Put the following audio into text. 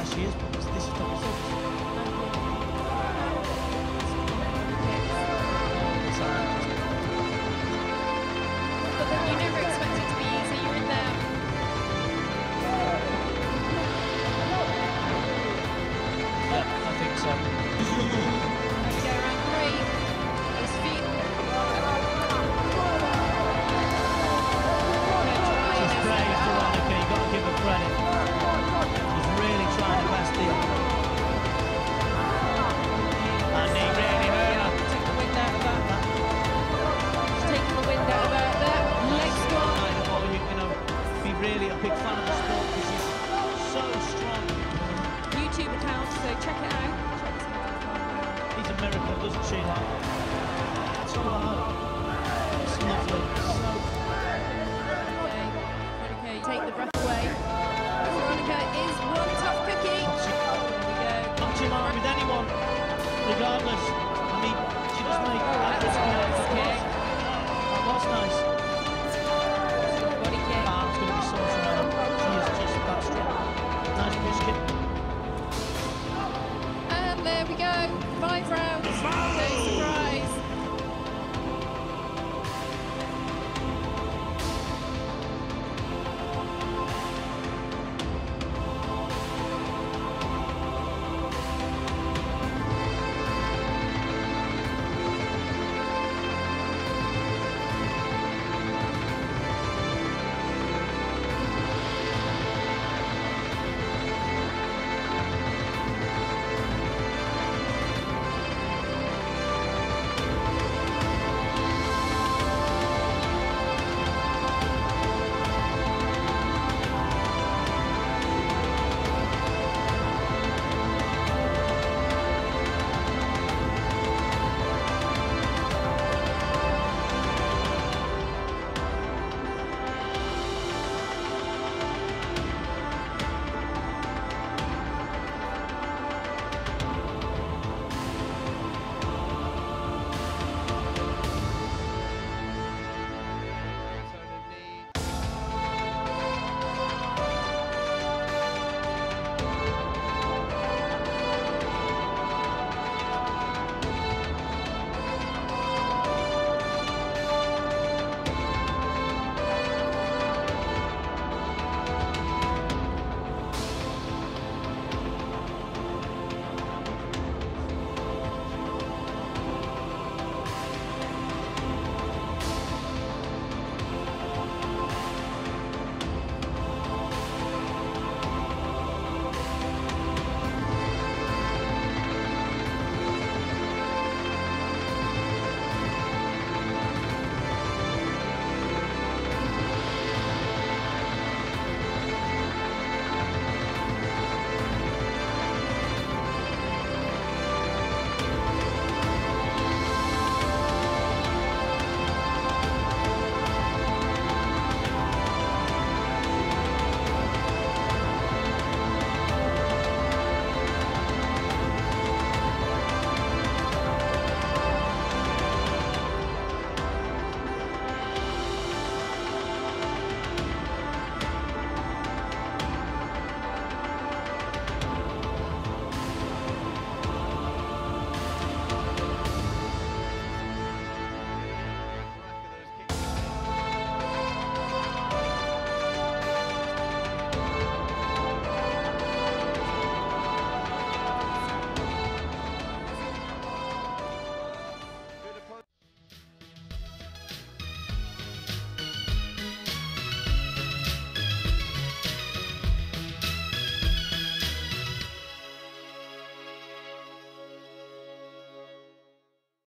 she is, because this is double six. But then you never expect it to be easy. You're in there. Yeah, I think so. There we go, round three. His feet. She's brave, Veronica, you've got to give her credit. She's really trying her best here. And he really hurt her. Take the wind out of that. She's taking the wind out of that. Leg squat. You know, be really a big fan of the sport because she's so strong. YouTube account, so check it out. She's a miracle, doesn't she? Like, it's all out. It's lovely. So Okay, take the breath away. Veronica is one tough cookie. There we go. not in line with anyone, regardless. I mean, she does make That's a nice kick. That was nice.